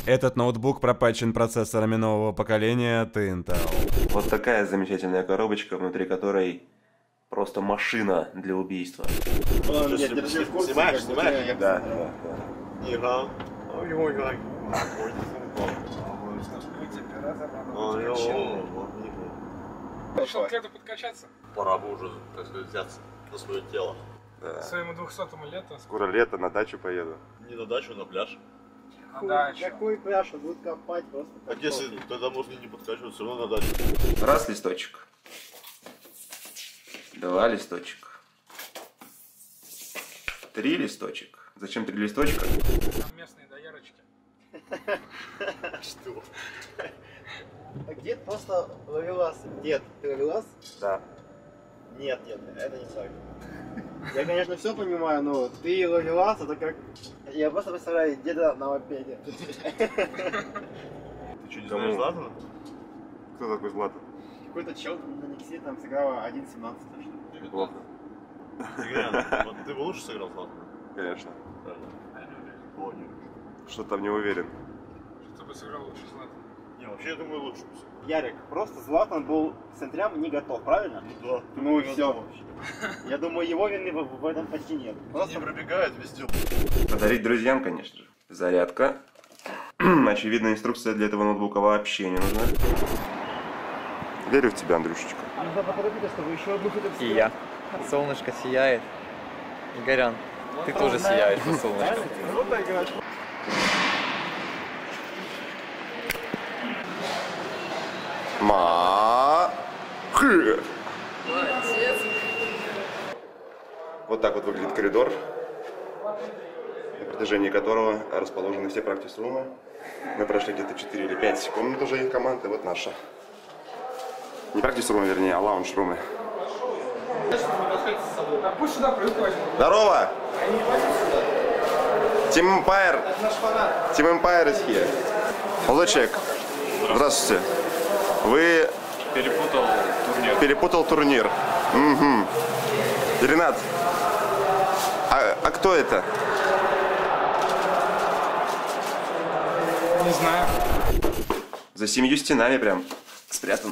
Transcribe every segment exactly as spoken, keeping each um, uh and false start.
Этот ноутбук пропатчен процессорами нового поколения от Intel. Вот такая замечательная коробочка, внутри которой просто машина для убийства. Снимаешь, снимаешь? Да. Решил к этому подкачаться? Пора бы уже, так сказать, взяться на свое тело. Да. Своему двухсотому лету. Скоро лето, на дачу поеду. Не на дачу, на пляж. На дачу. Какой пляж? Он будет копать просто. А если тогда можно не подкачивать, все равно на дачу. Раз листочек. Два листочек. Три листочек. Зачем три листочка? Там местные доярочки. Что? А дед просто ловелас. Дед, ты ловелас? Да. Нет, нет, это не так. Я, конечно, все понимаю, но ты ловелас, это как... Я просто представляю деда на мопеде. Ты что, не знаешь Златана? Кто такой Златан? Какой-то чел на Никсе там сыграл один семнадцать. Плохо. Ты бы лучше сыграл Златана? Конечно. Понял. Что там не уверен. Что бы сыграл лучше Златан? Не, вообще я думаю лучше бы сыграл. Ярик, просто Златан был к центрям не готов, правильно? Ну да. Ну и все. Я думаю, его вины в, в этом почти нет. Просто не пробегает везде. Подарить друзьям, конечно же. Зарядка. Очевидно, инструкция для этого ноутбука вообще не нужна. Верю в тебя, Андрюшечка. Нужно поторопиться, чтобы еще одну фото. И я. Солнышко сияет. Игорян, ты тоже сияешь по солнышку. Ма. Хы. Вот так вот выглядит коридор, на протяжении которого расположены все практис-румы. Мы прошли где-то четыре или пять комнат уже их команд, и вот наша. Не практис-румы, вернее, а лаунж-румы. А пусть сюда привыкать. Здорово! Team Empire! Team Empire is here. Лучек, здравствуйте. Вы... Перепутал турнир. Перепутал турнир. Угу. Ренат, а, а кто это? Не знаю. За семью стенами прям спрятан.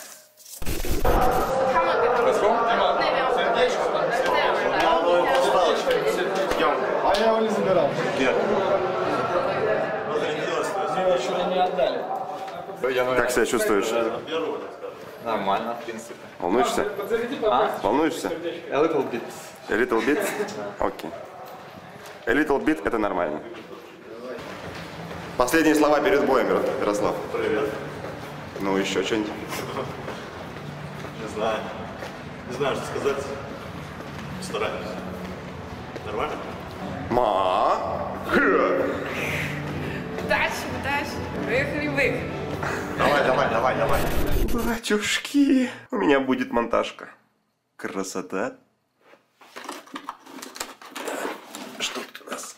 А я его не забирал. Нет. Мне еще не отдали. Как себя чувствуешь? Нормально, в принципе. Волнуешься? А? Волнуешься? A little bit. A little bit? Окей. A little bit это нормально. Последние слова перед боем, Ярослав. Привет. Ну еще что-нибудь. Не знаю. Не знаю, что сказать. Стараюсь. Нормально? Ма. Удачи, удачи. Выехали, выехали. Давай, давай, давай, давай. Батюшки, у меня будет монтажка. Красота. Что тут у нас?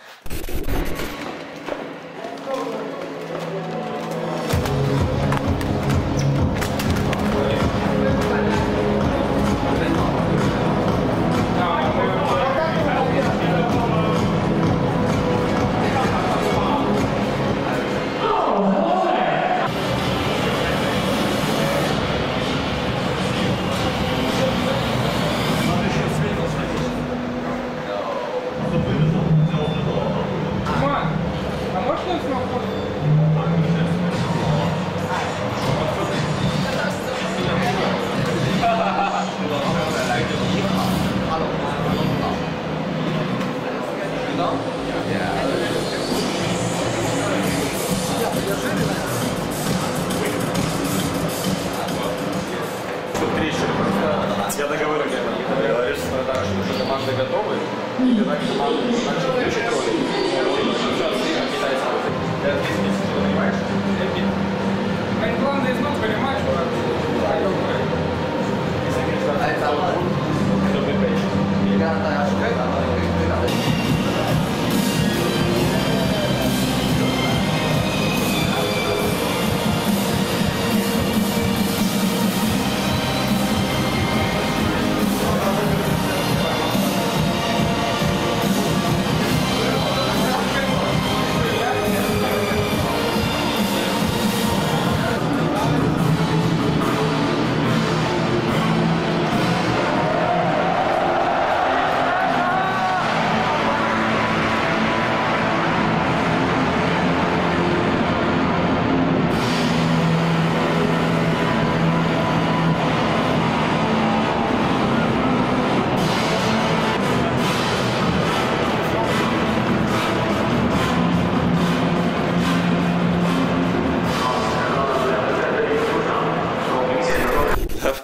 Я договорюсь. Говоришь, что команды готовы, и когда команда начнет включить ролик, китайцы понимаешь? Они главное из ног, понимаешь,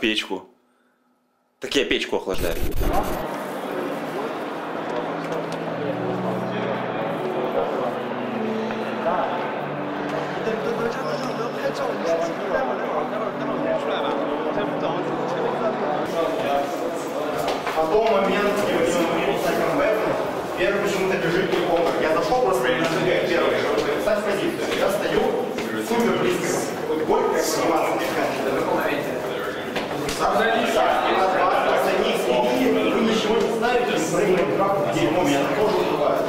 печку. Так я печку охлаждаю. Потом момент, где мы всяким вебом, первый почему-то бежит комнат. Я зашел просто и нажимаю первый, чтобы написать позицию. Я стою супер близко. Вот горькая сниматься вы ничего не ставите, дерьмом, я тоже убиваю.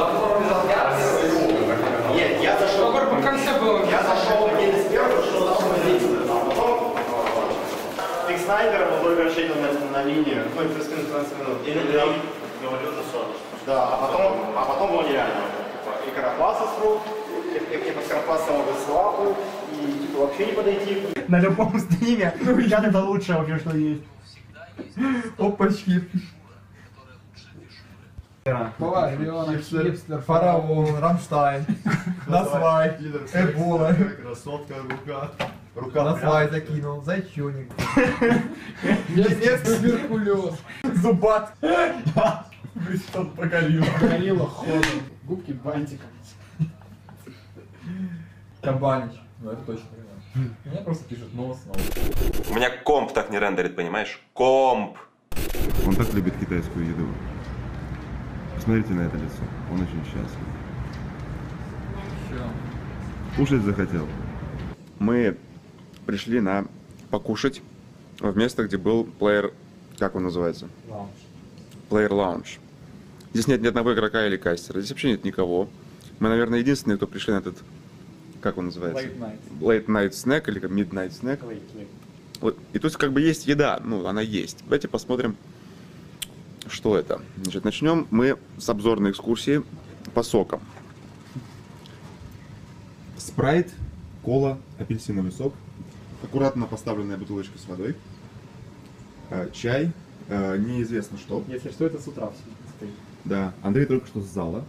Нет, я зашел. В конце было. Я зашел еле с первого, что должно действовать. А потом Фиг Снайдер, он только рассчитан на, на линию. Ну, плюс минус пятнадцать минут. Или говорю за сорок. Да, а потом, а потом было нереально. И Карапаса с рук, и, и, и под Карапаса могут слабу, и типа, вообще не подойти. На любом стриме я это лучшее вообще, что есть. Опачки. Хипстер, Фараон, Рамштайн, Насвай, Эбола. Красотка, рука. Рука Насвай закинул, зайчоник. Немецкий туберкулез. Зубат. Что-то покорило. Горилла ходом. Губки бантиком. Кабанич. Ну это точно. Меня просто пишут нос, нос. У меня комп так не рендерит, понимаешь? Комп! Он так любит китайскую еду. Посмотрите на это лицо. Он очень счастлив. Кушать захотел. Мы пришли на покушать в место, где был плеер... Как он называется? Лаунж. Player Lounge. Здесь нет ни одного игрока или кастера. Здесь вообще нет никого. Мы, наверное, единственные, кто пришли на этот... Как он называется? Late night. Late night snack или как midnight snack. Вот. И тут как бы есть еда. Ну, она есть. Давайте посмотрим, что это. Значит, начнем мы с обзорной экскурсии по сокам. Спрайт, кола, апельсиновый сок. Аккуратно поставленная бутылочка с водой. Чай. Неизвестно что. Если что, это с утра все стоит. Да, Андрей только что с зала.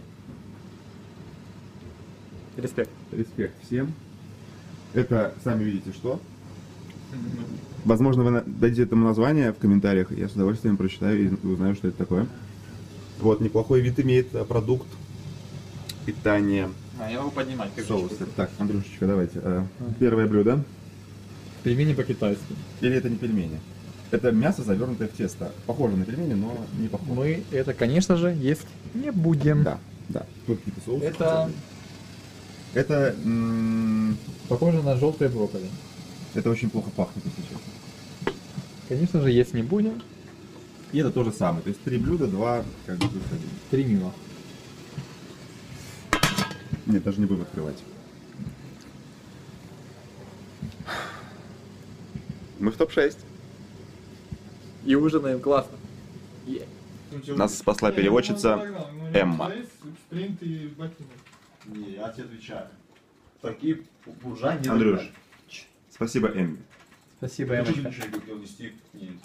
Респект. Респект всем. Это, сами видите, что. Возможно, вы дадите этому название в комментариях, я с удовольствием прочитаю и узнаю, что это такое. Вот, неплохой вид имеет продукт питания. А, я могу поднимать. Как Соусы. Так, Андрюшечка, давайте. Первое блюдо. Пельмени по-китайски. Или это не пельмени? Это мясо, завернутое в тесто. Похоже на пельмени, но не похоже. Мы это, конечно же, есть не будем. Да, да. Тут какие-то соусы. Это... Это... м- Похоже на желтые брокколи. Это очень плохо пахнет, если честно. Конечно же, есть не будем. И это то же самое. То есть три блюда, два как бы плюс один. Три мимо. Нет, даже не будем открывать. Мы в топ шесть. И ужинаем классно. Нас спасла переводчица Эмма. Не, я тебе отвечаю. Такие буржуа не Андрюш, спасибо Эмме. Спасибо, Эмочка. Эмочка. Ничего не хотел нести. Нет.